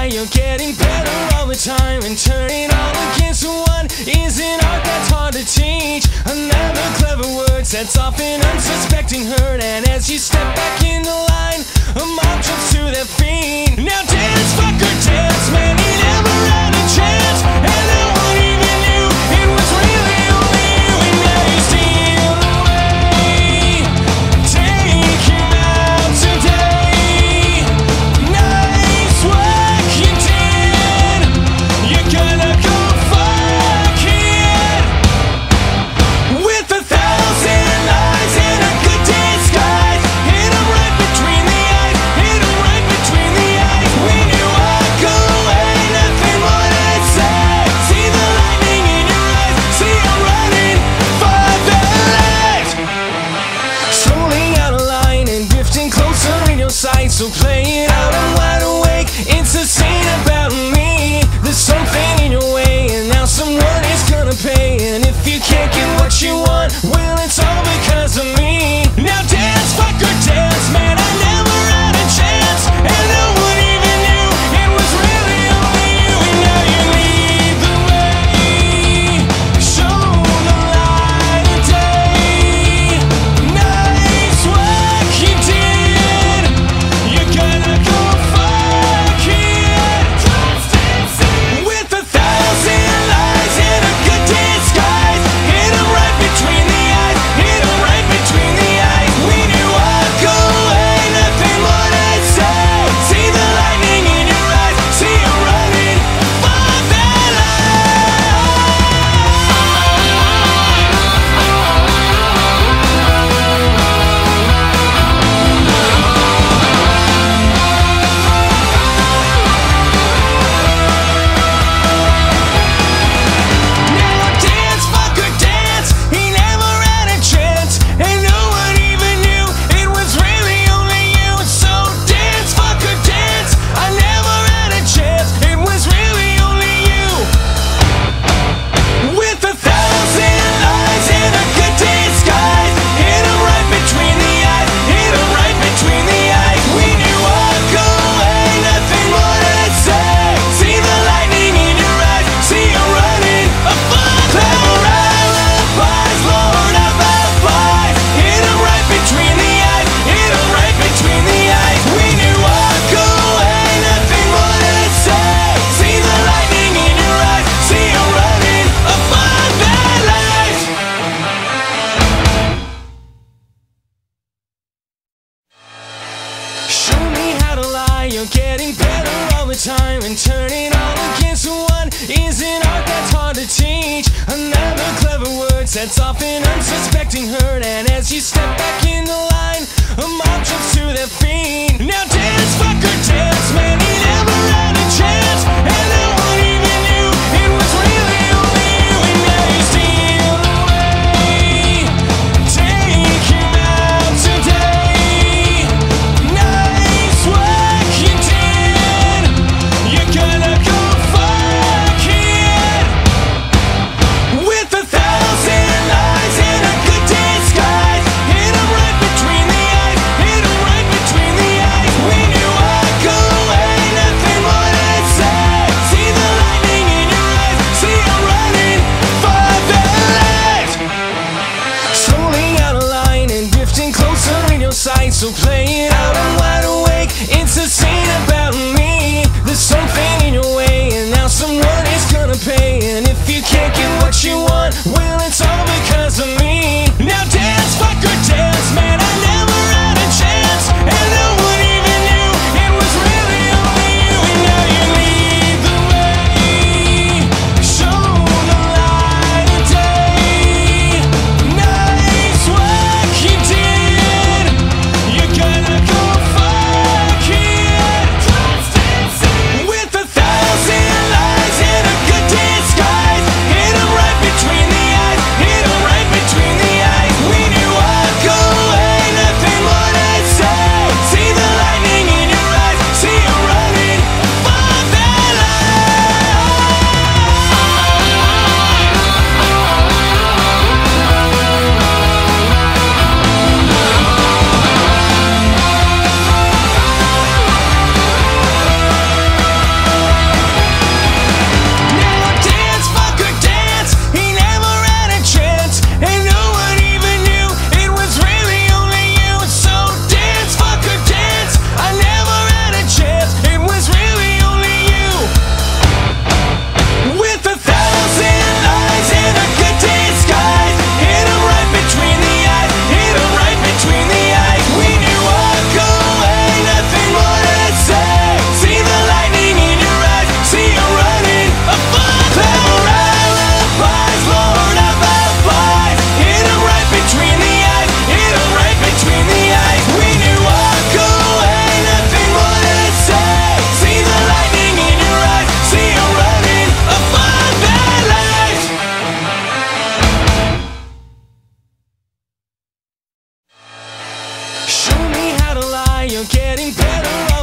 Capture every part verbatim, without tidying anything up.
lie. You're getting better all the time, and turning all against one is an art that's hard to teach. Another clever word sets off an unsuspecting hurt, and as you step back in the line, a mob jumps to their feet. Now dance, fucker, dance, man, he never had a chance, and no one even knew it was really only you, and now you steal away. Take him out today. Nice work you did. You're gonna go fuck it. With a thousand lies and a good disguise, hit him right between the eyes, hit him right between the eyes. When you walk away, nothing more to say. See the lightning in your eyes, see you running for the light. Slowly out of line and drifting closer in your sight, so play it out, I'm wide awake. It's a scene about me. There's something in your way, and now someone is gonna pay. And if you can't get what you want, well, it's all because of me. Now dance, fucker, dance, man, I never had a chance, and no one even knew it was really only you, and now you lead the way. Show the light of day. Nice work you did. You're gonna go fuck it. With a thousand lies and a good disguise, hit him right between the eyes, hit him right between the eyes. When you walk away, nothing more to say. See the lightning in your eyes, see you running for that Now dance, fucker, dance. He never had a chance, and no one even knew it was really only you. So dance, fucker, dance. I never had a chance, it was really only you. With a thousand lies and a good disguise, hit him right between the eyes, hit him right between the eyes. When you walk away, nothing more to say. See the lightning in your eyes, see you running a fun clever alibis, Lord of alibis. Hit him right between the eyes, hit him right between the eyes. When you walk away, nothing more to say. See the lightning in your eyes, see you running a fun bad life. Show me how to lie. You're getting better all the time, and turning all against one is an art that's hard to teach. Another clever word sets off an unsuspecting hurt, and as you step back in the line, a mob jumps to their feet. Now dance, fucker, dance, man, he never had a chance, and no one even knew it was really only you, and now you steal away. Take him out today. Nice work you did. You're gonna go fuck it. With a thousand lies and a good disguise, hit him right between the eyes, hit him right between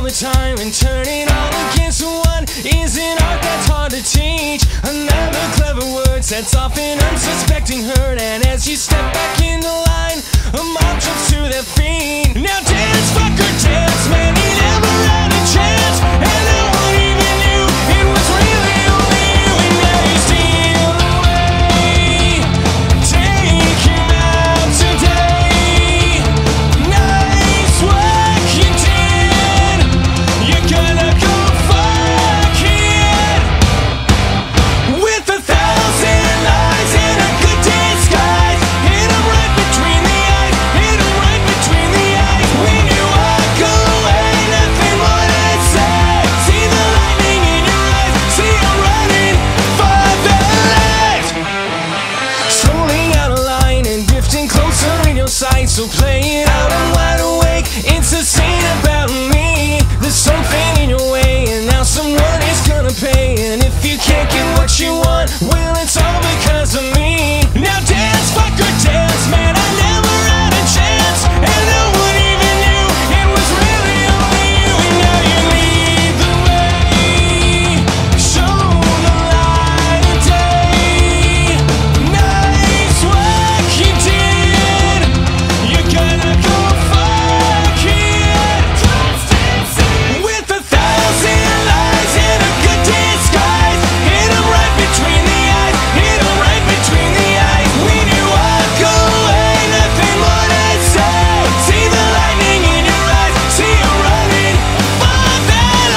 the time and turning all against one is an art that's hard to teach. Another clever word sets off an unsuspecting hurt, and as you step back in the line, a mob jumps to their feet. Now dance, fucker, dance, man, he never had a chance, and no one even knew it was really only you, and now you steal away. Take him out today. Nice work you did. You're gonna go fuck it. With a thousand lies and a good disguise, hit him right between the eyes, hit him right between the eyes. When you walk away, nothing more to say. See the lightning in your eyes, see him running for the light. Slowly out of line and drifting closer in your sight, so play it out, I'm wide awake. It's a scene about me. There's something in your way, and now someone is gonna pay. And if you can't get what you want, well, it's all because of me. Now dance, fucker, dance, man, I never had a chance, and no one even knew it was really only you. And now you lead the way, show the light of day. Nice work you did. You're gonna go fuck it. With a thousand lies and a good disguise, hit him right between the eyes, hit him right between the eyes. When you walk away, nothing more to say. See the lightning in your eyes, see you running for that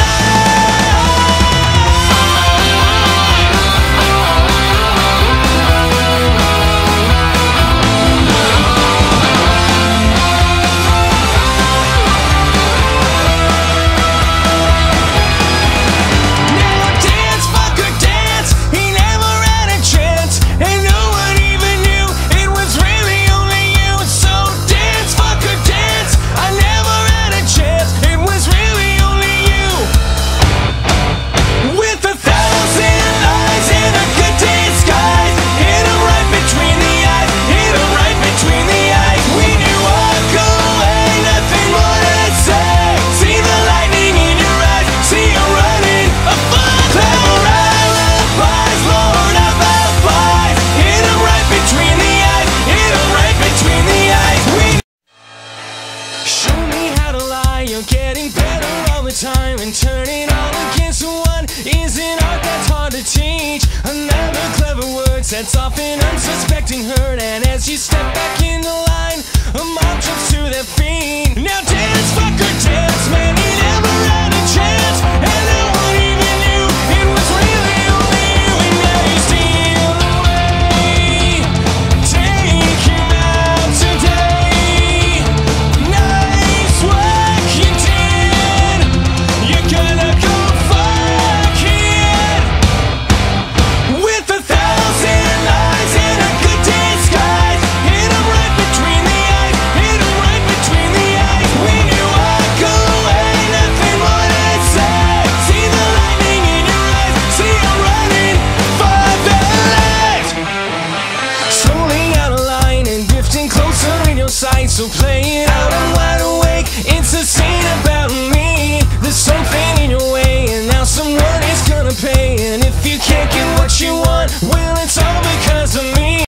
Now dance, fucker, dance. He never had a chance, and no one even knew it was really only you. So dance, fucker, dance. I never had a chance, it was really only you. With a thousand lies and a good disguise, hit him right between the eyes, hit him right between the eyes. When you walk away, nothing more to say. See the lightning in your eyes, see you running a fuck. Clever alibis, Lord of alibis. Hit him right between the eyes, hit him right between the eyes. When show me how to lie, you're getting better all the time, and turning all against one is an art that's hard to teach. Another clever word sets off an unsuspecting hurt, and as you step back in the line, a mob jumps to their feet. Now dance, fucker, dance, man, he never had a chance, and no one even knew it was really only you. And now you steal away. Take him out today. Nice work you did. You're gonna go fuck it. With a thousand lies and a good disguise, hit him right between the eyes, hit him right between the eyes. When you walk away, nothing more to say. See the lightning in your eyes, see you running for the light. Slowly out of line and drifting closer in your sight, so play it